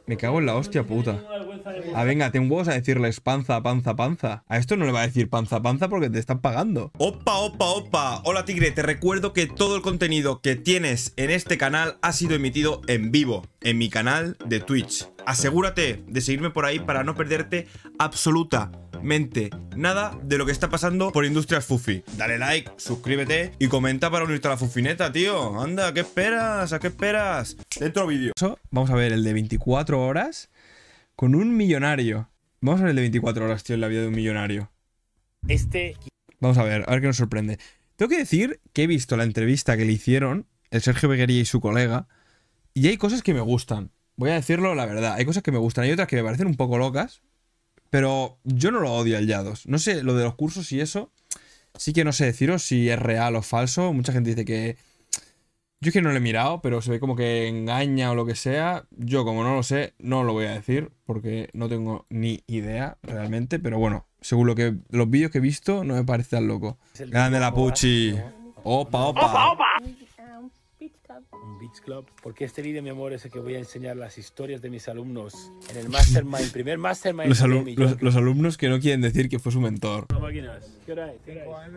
Me cago en la hostia puta. Ah, venga, ten huevos a decirles panza, panza, panza. A esto no le va a decir panza, panza porque te están pagando. Opa, opa, opa. Hola, tigre. Te recuerdo que todo el contenido que tienes en este canal ha sido emitido en vivo, en mi canal de Twitch. Asegúrate de seguirme por ahí para no perderte absolutamente nada de lo que está pasando por Industrias Fufi. Dale like, suscríbete y comenta para unirte a la fufineta, tío. Anda, ¿qué esperas? ¿A qué esperas? Dentro vídeo. Vamos a ver el de 24 horas con un millonario. Vamos a ver el de 24 horas, tío, en la vida de un millonario. Vamos a ver qué nos sorprende. Tengo que decir que he visto la entrevista que le hicieron el Sergio Beguería y su colega y hay cosas que me gustan. Voy a decirlo la verdad. Hay cosas que me gustan. Hay otras que me parecen un poco locas. Pero yo no lo odio al Yados. No sé, lo de los cursos y eso. Sí que no sé deciros si es real o falso. Mucha gente dice que... Yo es que no lo he mirado, pero se ve como que engaña o lo que sea. Yo, como no lo sé, no lo voy a decir. Porque no tengo ni idea realmente. Pero bueno, según los vídeos que he visto, no me parece tan loco. Grande la Puchi. Opa, opa. Un Beach Club, porque este vídeo, mi amor, es el que voy a enseñar las historias de mis alumnos en el Mastermind, primer Mastermind. Los alumnos que no quieren decir que fue su mentor. Máquinas. ¿Qué hora es? 5 AM,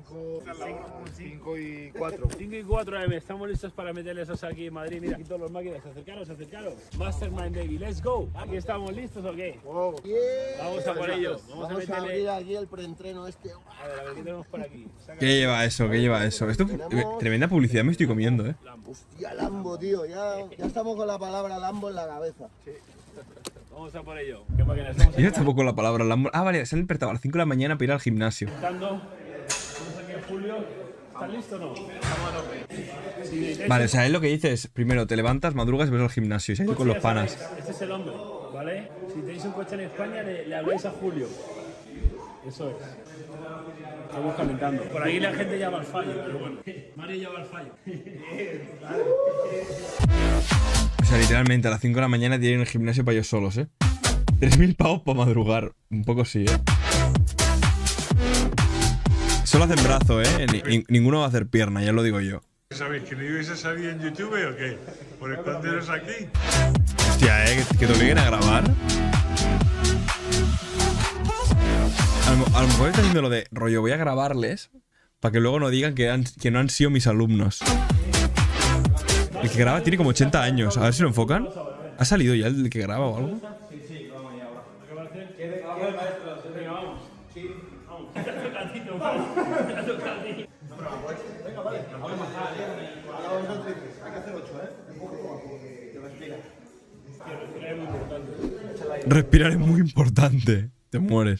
5 y 4. 5 y 4 AM, estamos listos para meterle esos aquí en Madrid. Mira, aquí todos los máquinas, acercaros, acercaros. Mastermind, baby, let's go. ¿Aquí estamos listos o qué? Wow. Vamos a por ello. Vamos a meterle... abrir aquí el preentreno este. A ver, ¿qué tenemos por aquí? ¿Qué lleva eso? ¿Qué lleva eso? Esto tremenda publicidad me estoy comiendo, Hostia, Lambo, tío. Ya estamos con la palabra Lambo en la cabeza. Vamos a por ello. ¿Qué máquinas estamos Yo tampoco la palabra Lambo. Ah, vale, se han despertado a las 5 de la mañana para ir al gimnasio. Estamos aquí en Julio. ¿Estás listo o no? Estamos a tope. Vale, o sea, él lo que dice es, primero te levantas, madrugas y vas al gimnasio y se ha ido con los panas. Este es el hombre, ¿vale? Si tenéis un coche en España, le habláis a Julio. Eso es. Estamos calentando. Por ahí la gente llama al fallo, pero bueno. Mario llama al fallo. O sea, literalmente a las 5 de la mañana tienen el gimnasio para ellos solos, 3.000 pavos para madrugar. Un poco sí, Solo hacen brazo, ninguno va a hacer pierna, ya lo digo yo. ¿Sabéis que no ibais a salir en YouTube o qué? ¿Por esconderos aquí? Hostia, que te obliguen a grabar. A lo mejor está haciendo lo de rollo, voy a grabarles para que luego no digan que no han sido mis alumnos. El que graba tiene como 80 años. A ver si lo enfocan. ¿Ha salido ya el que graba o algo? Sí, vamos ya ahora. Venga, vamos. Sí, vamos. Venga, vale. Hay que hacer 8, Respirar es muy importante. Te mueres.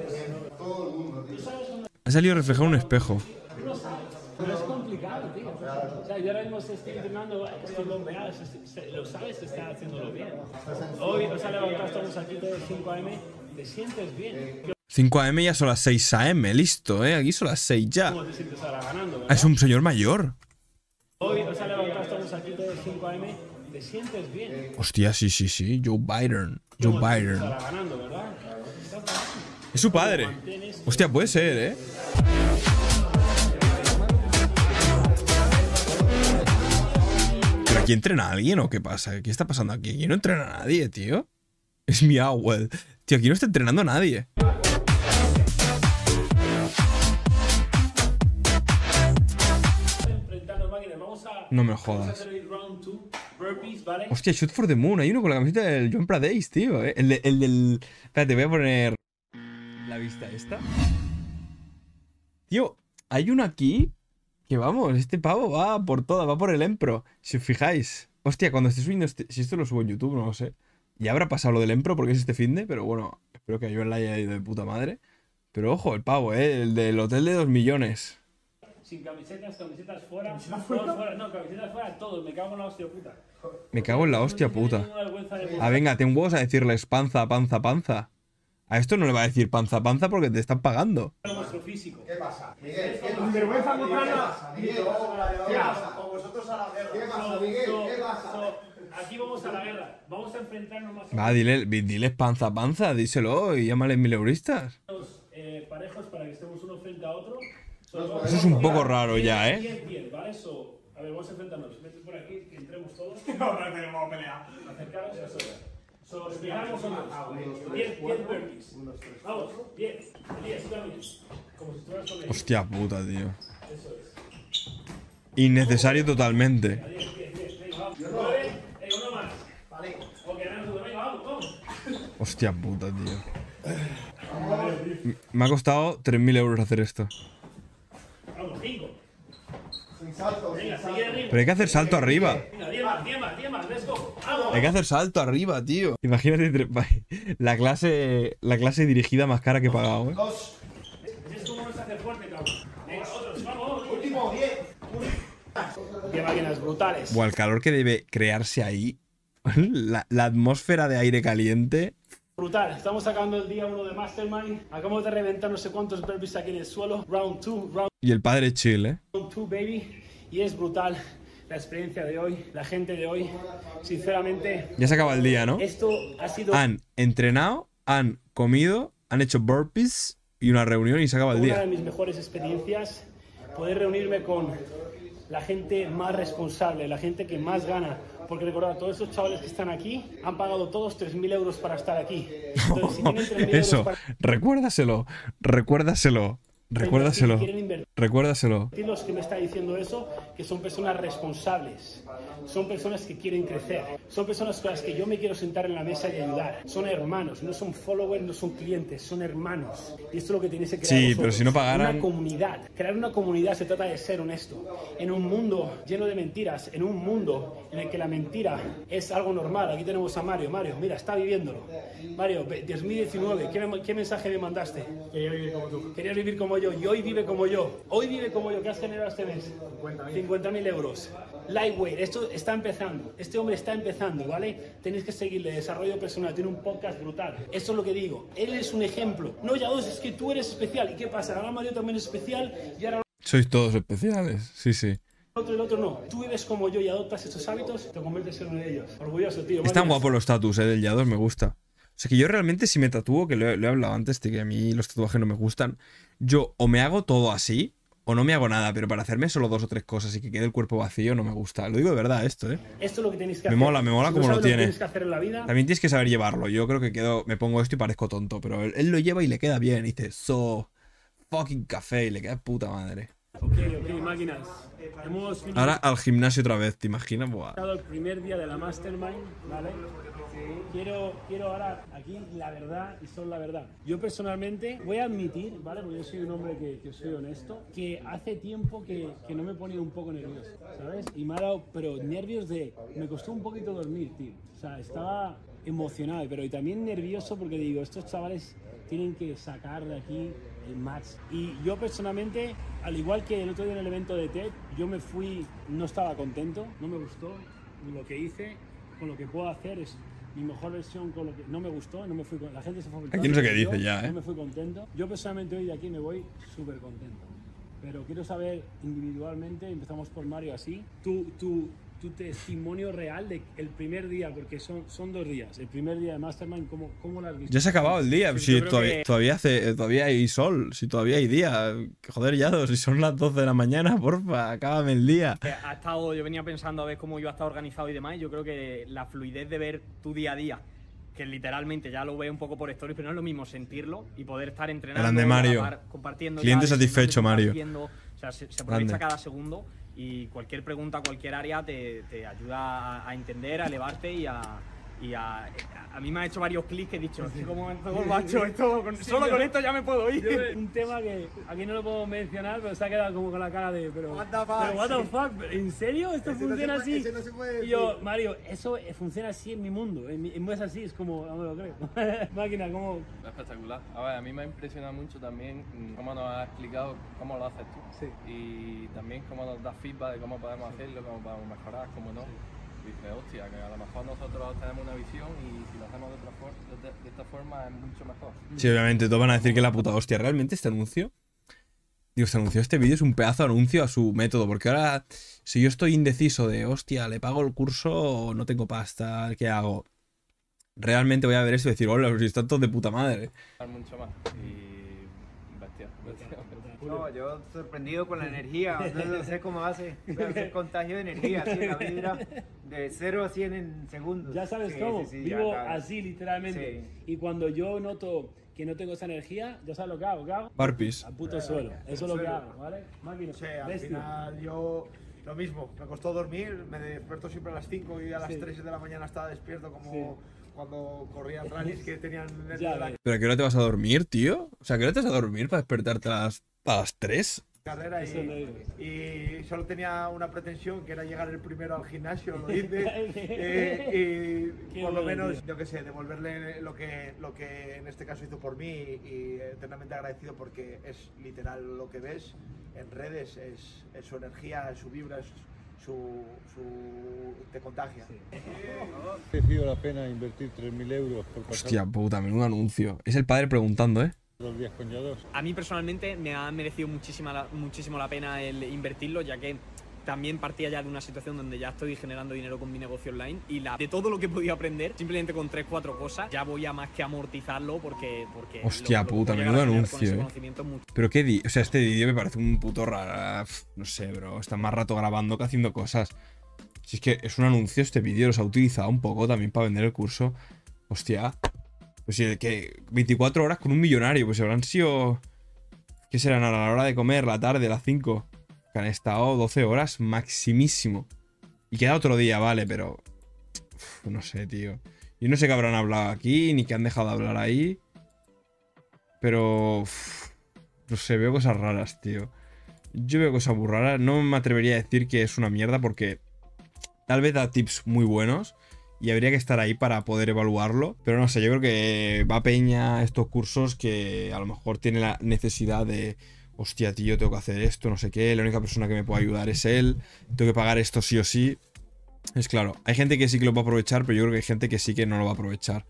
Ha salido reflejado en un espejo. Pero es complicado, tío. O sea, yo ahora mismo estoy entrenando, estoy bombeado, lo sabes, se está haciéndolo bien. Hoy os ha levantado, estamos aquí de 5 AM, te sientes bien. 5 AM ya son las 6 AM, listo, Aquí son las 6 ya. ¿Cómo te sientes ahora ganando, verdad? Ah, es un señor mayor. Hoy os ha levantado, estamos aquí de 5 AM, te sientes bien. Hostia, sí. Joe Biden. Joe Biden. Ahora ganando, ¿verdad? Es su padre. Hostia, puede ser, ¿Pero aquí entrena a alguien o qué pasa? ¿Qué está pasando aquí? Aquí no entrena a nadie, tío. Es mi agua. Tío, aquí no está entrenando a nadie. No me jodas. Hostia, Shoot for the Moon. Hay uno con la camiseta del John Pradeis, tío. El del... Espérate, voy a poner la vista esta. Tío, hay uno aquí que vamos, este pavo va por toda, va por el Empro. Si os fijáis. Hostia, cuando esté subiendo si esto lo subo en YouTube, no lo sé. Ya habrá pasado lo del Empro porque es este finde, pero bueno, espero que a Joan la haya ido de puta madre. Pero ojo, el pavo, el del hotel de 2 millones. Sin camisetas fuera. ¿Camisetas fuera? No, camisetas fuera, todos. Me cago en la hostia puta. Me cago en la hostia puta. Ah, venga, ten huevos a decirles panza, panza, panza. A esto no le va a decir panza, panza porque te están pagando. Nuestro físico. ¿Qué pasa? Miguel, ¿qué vergüenza mostrarla? Miguel, ¿qué pasa? Con vosotros a la guerra. ¿Qué pasa, Miguel? ¿Qué pasa? Aquí vamos a la guerra. Vamos a enfrentarnos más. Va, diles panza, panza, díselo y llámales mileuristas. Parejos para que estemos uno frente a otro. Eso es un poco raro ya, 10, ¿vale? A ver, vamos a enfrentarnos. Vete por aquí, que entremos todos. No, parece que vamos a pelear. Acercaros, eso. Dejamos o no. 10 burpees. Vamos, 10. Elías, tú también. Como si estuvieras con él. Hostia puta, tío. Innecesario totalmente. 10. Venga, vamos. 9. Uno más. Vale. Ok, ahora venga, vamos. Hostia puta, tío. Me ha costado 3.000 euros hacer esto. Vamos, 5. Sin salto. Venga, sigue arriba. Pero hay que hacer salto arriba. Venga, 10 más, let's go. Vamos. Hay que hacer salto arriba, tío. Imagínate la clase dirigida más cara que he pagado, ¿eh? Dos. Es como no se hace fuerte, cabrón. Venga, otros, vamos. Último, 10. Qué máquinas brutales. Buah, el calor que debe crearse ahí. La atmósfera de aire caliente. Brutal, estamos sacando el día 1 de Mastermind. Acabamos de reventar no sé cuántos burpees aquí en el suelo. Round 2, Y el padre chill, ¿eh? round 2, baby. Y es brutal la experiencia de hoy, la gente de hoy. Sinceramente, Ya se acaba el día, ¿no? esto ha sido Han entrenado, han comido, han hecho burpees y una reunión y se acaba el una de día. mis mejores experiencias. Poder reunirme con la gente más responsable, la gente que más gana. Porque recordad, todos estos chavales que están aquí han pagado todos 3.000 euros para estar aquí. Entonces, si tienen 3.000 euros Eso, para recuérdaselo. quieren invertir, Recuérdaselo. los que me está diciendo eso, que son personas responsables, son personas que quieren crecer, son personas con las que yo me quiero sentar en la mesa y ayudar. Son hermanos, no son followers, no son clientes, son hermanos. Y esto es lo que tenéis que crear. Sí, vosotros. pero si no pagaran- Una comunidad. Crear una comunidad se trata de ser honesto. En un mundo lleno de mentiras, en un mundo en el que la mentira es algo normal. Aquí tenemos a Mario. Mario, mira, está viviéndolo. Mario, 2019, ¿qué mensaje me mandaste? Quería vivir como tú. Querías vivir como yo y hoy vive como yo. Hoy vive como yo. ¿Qué has generado este mes? 50.000 euros. Lightweight, esto está empezando. Este hombre está empezando, ¿vale? Tenéis que seguirle. Desarrollo personal, tiene un podcast brutal. Esto es lo que digo. Él es un ejemplo. No, ya dos, es que tú eres especial. ¿Y qué pasa? Ahora Mario también es especial y ahora Sois todos especiales, sí, sí. el otro no. Tú vives como yo y adoptas estos hábitos, te conviertes en uno de ellos. Orgulloso, tío. Están Máquinas. guapos los tatus, del Yados, me gusta. O sea que yo realmente si me tatúo, que lo he hablado antes, de que a mí los tatuajes no me gustan, yo o me hago todo así, o no me hago nada, pero para hacerme solo 2 o 3 cosas y que quede el cuerpo vacío no me gusta. Lo digo de verdad esto, ¿eh? Esto es lo que tenéis que Me hacer. mola Si como no lo sabes tiene. tienes que hacer en la vida. También tienes que saber llevarlo. Yo creo que me pongo esto y parezco tonto, pero él lo lleva y le queda bien. Y dice, so fucking café, y le queda de puta madre. Ok, máquinas. Hemos Ahora al gimnasio otra vez, ¿te imaginas? Buah. finalizado el primer día de la Mastermind, ¿vale? Quiero ahora aquí la verdad y solo la verdad. Yo personalmente voy a admitir, ¿vale? Porque yo soy un hombre que soy honesto, que hace tiempo que no me ponía un poco nervioso, ¿sabes? Y me ha dado, pero nervios de... Me costó un poquito dormir, tío. O sea, estaba emocionado, pero y también nervioso porque digo, estos chavales tienen que sacar de aquí el max. Y yo personalmente, al igual que el otro día en el evento de TED, yo me fui, no estaba contento, no me gustó lo que hice, con lo que puedo hacer es mi mejor versión, con lo que no me gustó, no me fui la gente se fue Aquí no sé qué yo dice ya, no me fui contento. Yo personalmente hoy de aquí me voy súper contento. Pero quiero saber individualmente, empezamos por Mario así, tu testimonio real de el primer día, porque son 2 días. El primer día de Mastermind, ¿cómo lo has visto? Ya se ha acabado el día. Sí, Si yo creo todavía hay sol, si todavía hay día. Joder, Yados, si son las 12 de la mañana, porfa, acábame el día. Yo venía pensando a ver cómo iba a estar organizado y demás, y yo creo que la fluidez de ver tu día a día, que literalmente ya lo veo un poco por stories, pero no es lo mismo sentirlo y poder estar entrenando, Grande, Mario. compartiendo. Cliente ya, satisfecho, Mario. o sea, se aprovecha Grande. cada segundo y cualquier pregunta, cualquier área te ayuda a entender, a elevarte y a mí me ha hecho varios clics que he dicho, ¿cómo macho? Solo con esto ya me puedo ir. Un tema que aquí no lo puedo mencionar, pero se ha quedado como con la cara de... Pero what the fuck, ¿en serio? ¿Esto funciona así? Y yo, Mario, eso funciona así en mi mundo. No es así, es como, no me lo creo. Máquina, ¿cómo...? Espectacular. A ver, a mí me ha impresionado mucho también cómo nos has explicado cómo lo haces tú. Sí. Y también cómo nos das feedback de cómo podemos hacerlo, cómo podemos mejorar, cómo no. Dices, hostia, que a lo mejor nosotros tenemos una visión y si lo hacemos de esta forma es mucho mejor. Sí, obviamente, todos van a decir que la puta hostia. ¿Realmente este anuncio? Digo, este vídeo es un pedazo de anuncio a su método. Porque ahora, si yo estoy indeciso de, hostia, ¿le pago el curso o no tengo pasta? ¿Qué hago? Realmente voy a ver eso y decir, hola, si están todos de puta madre. Mucho más. Y hostia. No, yo sorprendido con la energía, no sé cómo hace, el contagio de energía, así, la vibra de 0 a 100 en segundos. Ya sabes Sí, cómo, sí, sí, vivo ya, claro. así literalmente. Sí. Y cuando yo noto que no tengo esa energía, ya sabes lo que hago, ¿qué hago? Burpees. Al puto suelo, eso es lo que hago, ¿vale? Máquina, Sí, al bestia. final yo lo mismo, me costó dormir, me despierto siempre a las 5 y a las 3 de la mañana estaba despierto como cuando corría rallies que tenían Ya la ves. ¿Pero a qué hora te vas a dormir, tío? O sea, ¿a qué hora te vas a dormir para despertarte a las 3? carrera Eso no es. y solo tenía una pretensión que era llegar el primero al gimnasio, lo hice y Qué por lo bueno, menos, yo qué sé, devolverle lo que en este caso hizo por mí y eternamente agradecido porque es literal lo que ves en redes, es su energía, es su vibra, es te contagia. Ha merecido la pena invertir 3.000 euros por pasar Hostia puta, menudo anuncio. Es el padre preguntando, ¿eh? 2 días con Yados. A mí personalmente me ha merecido muchísimo la pena el invertirlo, ya que también partía ya de una situación donde ya estoy generando dinero con mi negocio online y de todo lo que he podido aprender, simplemente con 3-4 cosas, ya voy a más que amortizarlo porque Hostia puta, voy a llegar menudo a generar con ese anuncio, conocimiento mucho. Pero qué o sea, este vídeo me parece un puto raro. No sé, bro. Está más rato grabando que haciendo cosas. Si es que es un anuncio, este vídeo los ha utilizado un poco también para vender el curso. Hostia. Pues sí, que 24 horas con un millonario. Pues habrán sido... ¿Qué serán a la hora de comer? La tarde, las 5. Que han estado 12 horas maximísimo. Y queda otro día, vale, pero... no sé, tío. Yo no sé qué habrán hablado aquí, ni qué han dejado de hablar ahí. Pero... no sé, veo cosas raras, tío. Yo veo cosas muy raras. No me atrevería a decir que es una mierda porque... tal vez da tips muy buenos. Y habría que estar ahí para poder evaluarlo. Pero no sé, yo creo que va peña a estos cursos que a lo mejor tiene la necesidad de... hostia, tío, tengo que hacer esto, no sé qué. La única persona que me puede ayudar es él. Tengo que pagar esto sí o sí. Es claro, hay gente que sí que lo va a aprovechar, pero yo creo que hay gente que sí que no lo va a aprovechar.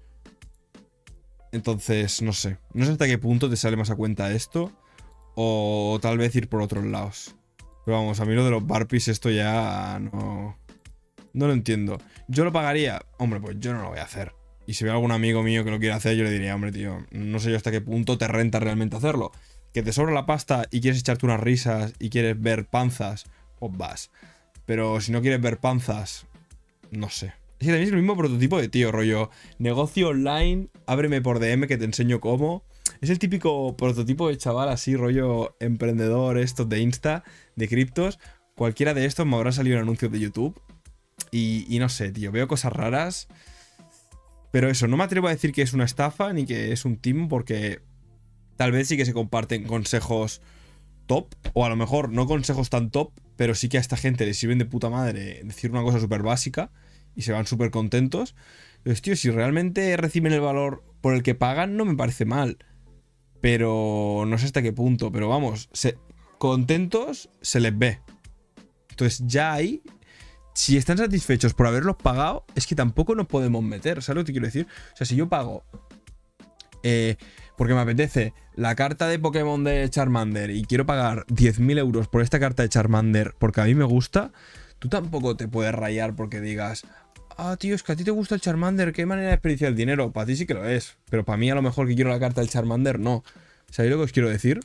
Entonces, no sé. No sé hasta qué punto te sale más a cuenta esto. O tal vez ir por otros lados. Pero vamos, a mí lo de los burpees esto ya no... no lo entiendo. ¿Yo lo pagaría? Hombre, pues yo no lo voy a hacer. Y si veo algún amigo mío que lo quiere hacer, yo le diría, hombre, tío, no sé yo hasta qué punto te renta realmente hacerlo. Que te sobra la pasta y quieres echarte unas risas y quieres ver panzas, pues vas. Pero si no quieres ver panzas, no sé. Es que también es el mismo prototipo de tío, rollo. Negocio online, ábreme por DM que te enseño cómo. Es el típico prototipo de chaval así, rollo emprendedor, estos de Insta, de criptos. Cualquiera de estos me habrá salido en anuncios de YouTube. Y no sé, tío, veo cosas raras. Pero eso, no me atrevo a decir que es una estafa ni que es un timo porque tal vez sí que se comparten consejos top. O a lo mejor no consejos tan top, pero sí que a esta gente le sirven de puta madre decir una cosa súper básica y se van súper contentos. Entonces, tío, si realmente reciben el valor por el que pagan, no me parece mal. Pero no sé hasta qué punto. Pero vamos, contentos se les ve. Entonces ya ahí... si están satisfechos por haberlos pagado, es que tampoco nos podemos meter. ¿Sabes lo que te quiero decir? O sea, si yo pago porque me apetece la carta de Pokémon de Charmander y quiero pagar 10.000 euros por esta carta de Charmander porque a mí me gusta, tú tampoco te puedes rayar porque digas, ah, tío, es que a ti te gusta el Charmander, qué manera de desperdiciar el dinero. Para ti sí que lo es, pero para mí a lo mejor que quiero la carta del Charmander, no. ¿Sabéis lo que os quiero decir?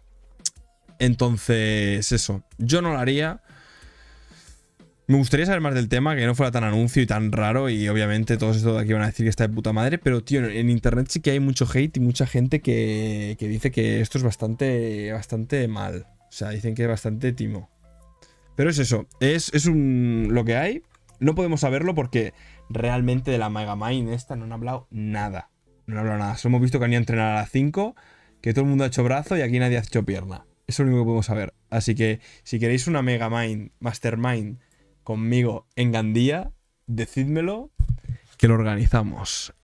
Entonces, eso. Yo no lo haría. Me gustaría saber más del tema, que no fuera tan anuncio y tan raro. Y obviamente todos estos de aquí van a decir que está de puta madre. Pero, tío, en internet sí que hay mucho hate y mucha gente que dice que esto es bastante mal. O sea, dicen que es bastante timo. Pero es eso. Es lo que hay. No podemos saberlo porque realmente de la Megamind esta no han hablado nada. No han hablado nada. Solo hemos visto que han ido a entrenar a las 5, que todo el mundo ha hecho brazo y aquí nadie ha hecho pierna. Eso es lo único que podemos saber. Así que si queréis una Megamind Mastermind conmigo en Gandía, decídmelo que lo organizamos.